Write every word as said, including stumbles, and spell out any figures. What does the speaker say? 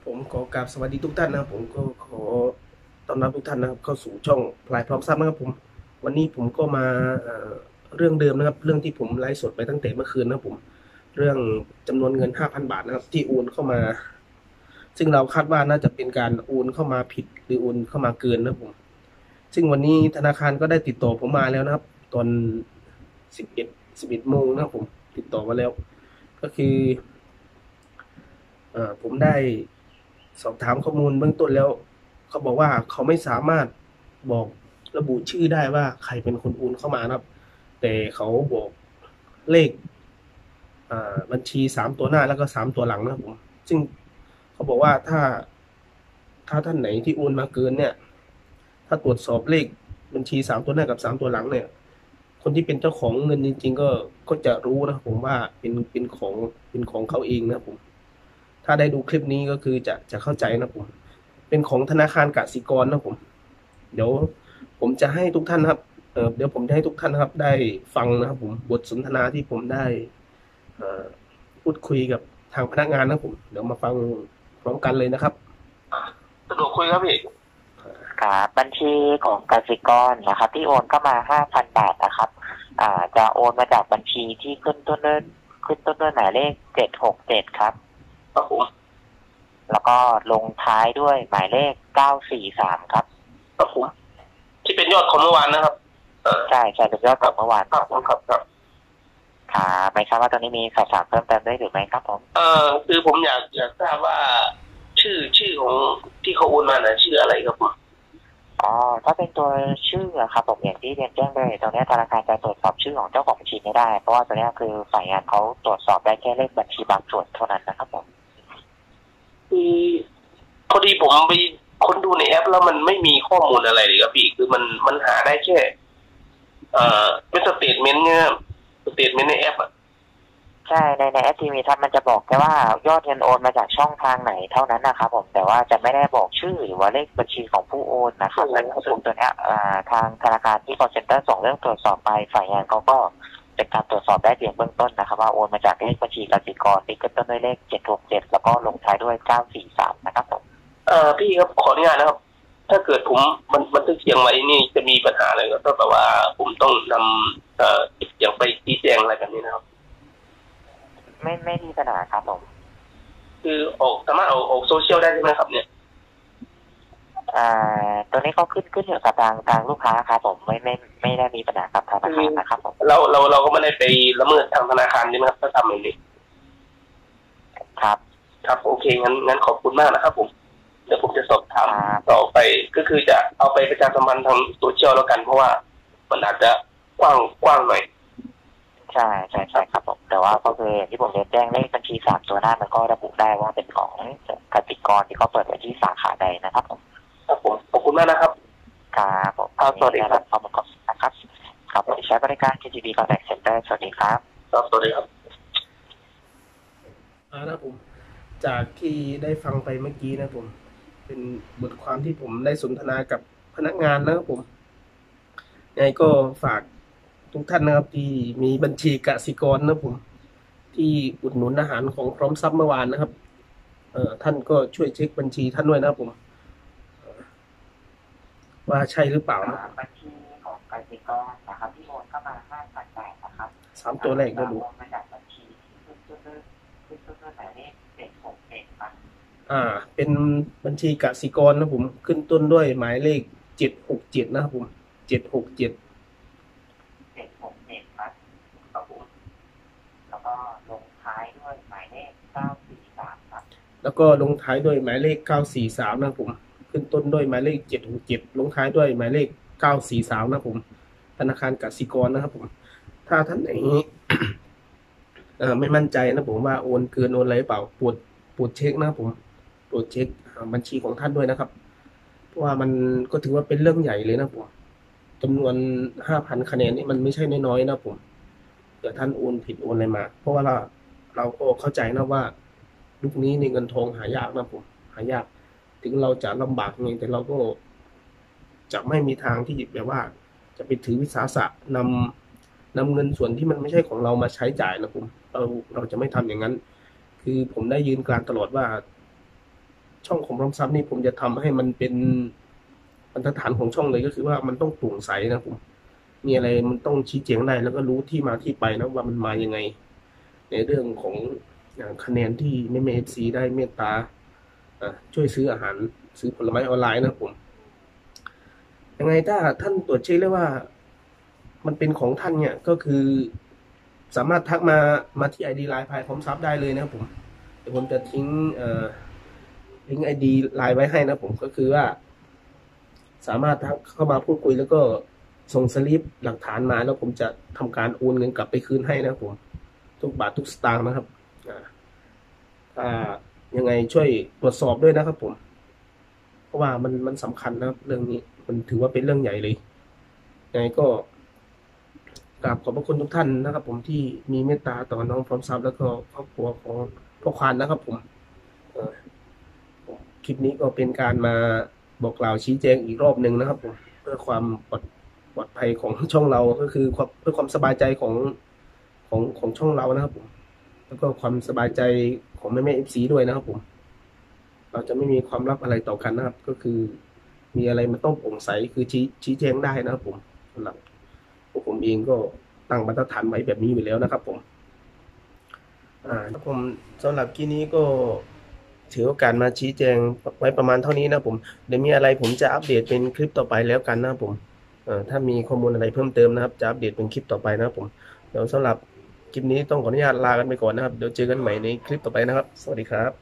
ผมขอกราบสวัสดีทุกท่านนะครับผมก็ขอต้อนรับทุกท่านนะครับเข้าสู่ช่องพลายพร้อมทรัพย์นะครับผมวันนี้ผมก็มาเอ่อเรื่องเดิมนะครับเรื่องที่ผมไลฟ์สดไปตั้งแต่เมื่อคืนนะครับผมเรื่องจำนวนเงินห้าพันบาทนะครับที่โอนเข้ามาซึ่งเราคาดว่าน่าจะเป็นการโอนเข้ามาผิดหรือโอนเข้ามาเกินนะครับผมซึ่งวันนี้ธนาคารก็ได้ติดต่อผมมาแล้วนะครับตอนสิบเอ็ดสิบเอ็ดโมงนะครับผมติดต่อมาแล้วก็คือเอ่อผมได้สอบถามข้อมูลเบื้องต้นแล้วเขาบอกว่าเขาไม่สามารถบอกระบุชื่อได้ว่าใครเป็นคนโอนเข้ามานะครับแต่เขาบอกเลขอ่าบัญชีสามตัวหน้าแล้วก็สามตัวหลังนะครับผมซึ่งเขาบอกว่าถ้าถ้าท่านไหนที่โอนมาเกินเนี่ยถ้าตรวจสอบเลขบัญชีสามตัวหน้ากับสามตัวหลังเนี่ยคนที่เป็นเจ้าของเงินจริงๆก็ก็จะรู้นะครับผมว่าเป็นเป็นของเป็นของเขาเองนะครับผมถ้าได้ดูคลิปนี้ก็คือจะจะเข้าใจนะครับผมเป็นของธนาคารกสิกรนะครับผมเดี๋ยวผมจะให้ทุกท่านครับเอ่อเดี๋ยวผมจะให้ทุกท่านครับได้ฟังนะครับผมบทสนทนาที่ผมได้เอ่อพูดคุยกับทางพนักงานนะครับผมเดี๋ยวมาฟังพร้อมกันเลยนะครับสะดวกคุยครับพี่ครับบัญชีของกสิกรนะครับที่โอนเข้ามาห้าพันบาทนะครับอ่าจะโอนมาจากบัญชีที่ขึ้นต้นด้วยขึ้นต้นด้วยหมายเลขเจ็ดหกเจ็ดครับครับผมแล้วก็ลงท้ายด้วยหมายเลขเก้าสี่สามครับครับผมที่เป็นยอดของเมื่อวานนะครับใช่ใช่เป็นยอดของเมื่อวานครับผมครับครับครับไม่ทราบว่าตอนนี้มีสอบถามเพิ่มเติมได้หรือไม่ครับผมเอ่อคือผมอยากอยากทราบว่าชื่อชื่อของที่เขาโอนมาน่ะชื่ออะไรครับผมอ๋อถ้าเป็นตัวชื่อครับผมอย่างที่เรียนแจ้งเลยตอนนี้ธนาคารจะตรวจสอบชื่อของเจ้าของบัญชีไม่ได้เพราะว่าตัวนี้คือฝ่ายงานเขาตรวจสอบได้แค่เลขบัญชีบางส่วนเท่านั้นนะครับผมคือพอดีผมไปค้นดูในแอปแล้วมันไม่มีข้อมูลอะไรเลยครับพี่คือมันมันหาได้แค่เอ่อเป็นสเตทเมนต์เนี่ยสเตทเมนต์ในแอปอ่ะใช่ในในแอปทีวีทัศน์มันจะบอกแค่ว่ายอดเงินโอนมาจากช่องทางไหนเท่านั้นนะครับผมแต่ว่าจะไม่ได้บอกชื่อหรือว่าเลขบัญชีของผู้โอนนะครับซึ่งตัวนี้ทางธนาคารที่ call center ส่งเรื่องตรวจสอบไปฝ่ายงานเขาก็เป็นการตรวจสอบได้เพียงเบื้องต้นนะครับว่าโอนมาจากเลขบัญชีกสิกรที่ขึ้นต้นด้วยเลขเจ็ดหกเจ็ดแล้วก็ลงท้ายด้วยเก้าสี่สามนะครับผมเอ่อพี่ครับขออนุญาตนะครับถ้าเกิดผมมันบันทึกเสียงไว้นี่จะมีปัญหาอะไรก็ต้องแบบว่าผมต้องนำเอ่อเสียงไปชี้แจงอะไรแบบนี้นะครับไม่ไม่มีปัญหาครับผมคือออกสามารถออกออกโซเชียลได้ใช่ไหมครับเนี่ยอ่าตัวนี้เขาขึ้นขึ้นอยู่กับทางทางลูกค้าครับผมไม่ไม่ไม่ได้มีปัญหากับธนาคารนะครับผมเราเราเราก็ไม่ได้ไปละเมิดทางธนาคารใช่ไหมครับถ้าทำแบบนี้ครับครับโอเคงั้นงั้นขอบคุณมากนะครับผมเดี๋ยวผมจะสอบถามต่อไปก็คือจะเอาไปประชาสัมพันธ์ทางโซเชียลแล้วกันเพราะว่ามันอาจจะกว้างกว้างหน่อยใช่ใช่ใช่ครับผมแต่ว่าก็คือที่ผมเรียนแจ้งเลขบัญชีสามตัวหน้ามันก็ระบุได้ว่าเป็นของกสิกรที่เขาเปิดไว้ที่สาขาใดนะครับผมครับผมขอบคุณมากนะครับครับผมสวัสดีครับขอบคุณนะครับครับผมใช้บริการ เค จี บี Contact Center สวัสดีครับครับสวัสดีครับอ่านะผมจากที่ได้ฟังไปเมื่อกี้นะผมเป็นบทความที่ผมได้สนทนากับพนักงานนะครับผมยังไงก็ฝากทุกท่านนะครับที่มีบัญชีกสิกรนะผมที่อุดหนุนอาหารของพร้อมทรัพย์เมื่อวานนะครับเอ่อท่านก็ช่วยเช็คบัญชีท่านด้วยนะครับผมว่าใช่หรือเปล่าบัญชีของกสิกรนะครับที่โอนเข้ามาห้าพันบาทนะครับสามตัวแรกก็ดูมาจากบัญชีขึ้นต้นด้วยขึ้นต้นด้วยหมายเลขเจ็ดหกเจ็ดครับอ่าเป็นบัญชีกสิกรนะผมขึ้นต้นด้วยหมายเลขเจ็ดหกเจ็ดนะครับผมเจ็ดหกเจ็ดเจ็ดหกเจ็ดครับครับผมแล้วก็ลงท้ายด้วยหมายเลขเก้าสี่สามครับแล้วก็ลงท้ายด้วยหมายเลขเก้าสี่สามนะครับผมขึ้นต้นด้วยหมายเลขเจ็ดหกเจ็ดลงท้ายด้วยหมายเลขเก้าสี่สามนะผมธนาคารกสิกรนะครับผมถ้าท่านไหน เอ่อไม่มั่นใจนะผมว่าโอนเกินโอนอะไรเปล่าปวดปวดเช็คนะครับผมตรวจเช็คบัญชีของท่านด้วยนะครับเพราะว่ามันก็ถือว่าเป็นเรื่องใหญ่เลยนะผมจำนวนห้าพันคะแนนนี่มันไม่ใช่น้อยๆนะผมเดี๋ยวท่านโอนผิดโอนอะไรมาเพราะว่าเราเราก็เข้าใจนะว่ายุคนี้ในเงินทองหายากนะผมหายากถึงเราจะลำบากไงแต่เราก็จะไม่มีทางที่แบบว่าจะไปถือวิสาสะนำนำเงินส่วนที่มันไม่ใช่ของเรามาใช้จ่ายนะผมเราเราจะไม่ทำอย่างนั้นคือผมได้ยืนกลางตลอดว่าช่องของพร้อมทรัพย์นี่ผมจะทำให้มันเป็นบรรทัดฐานของช่องเลยก็คือว่ามันต้องโปร่งใสนะผมมีอะไรมันต้องชี้แจงได้แล้วก็รู้ที่มาที่ไปนะว่ามันมายังไงในเรื่องของคะแนนที่แม่แม่เอฟซีได้เมตตาช่วยซื้ออาหารซื้อผลไม้ออนไลน์นะผมยังไงถ้าท่านตรวจเช็คแล้วว่ามันเป็นของท่านเนี่ยก็คือสามารถทักมามาที่ ไอ ดี ไลน์พลายพร้อมทรัพย์ได้เลยนะครับผมเดี๋ยวผมจะทิ้งลิงก์ ไอ ดี ไลน์ไว้ให้นะผมก็คือว่าสามารถทักเข้ามาพูดคุยแล้วก็ส่งสลิปหลักฐานมาแล้วผมจะทำการโอนเงินกลับไปคืนให้นะครับผมทุกบาททุกสตางค์นะครับถ้ายังไงช่วยตรวจสอบด้วยนะครับผมเพราะว่ามันมันสำคัญนะครับเรื่องนี้มันถือว่าเป็นเรื่องใหญ่เลยยังไงก็กราบขอบพระคุณทุกท่านนะครับผมที่มีเมตตาต่อน้องพร้อมทรัพย์แล้วก็ครอบครัวของพ่อควานนะครับผมคลิปนี้ก็เป็นการมาบอกกล่าวชี้แจงอีกรอบหนึ่งนะครับผมเพื่อความปลอดปลอดภัยของช่องเราก็คือเพื่อความสบายใจของของของช่องเรานะครับผมแล้วก็ความสบายใจของแม่แม่เอฟซีด้วยนะครับผมเราจะไม่มีความลับอะไรต่อกันนะครับก็คือมีอะไรมันต้องโปร่งใสคือชี้ชี้แจงได้นะครับผมสำหรับพวกผมเองก็ตั้งมาตรฐานไว้แบบนี้อยู่แล้วนะครับผมอ่าผมสำหรับคลิปนี้ก็ถือโอกาสมาชี้แจงไว้ประมาณเท่านี้นะผมเดี๋ยวมีอะไรผมจะอัปเดตเป็นคลิปต่อไปแล้วกันนะผมเอ่อถ้ามีข้อมูลอะไรเพิ่มเติมนะครับจะอัปเดตเป็นคลิปต่อไปนะครับผมเดี๋ยวสำหรับคลิปนี้ต้องขออนุญาตลากันไปก่อนนะครับเดี๋ยวเจอกันใหม่ในคลิปต่อไปนะครับสวัสดีครับ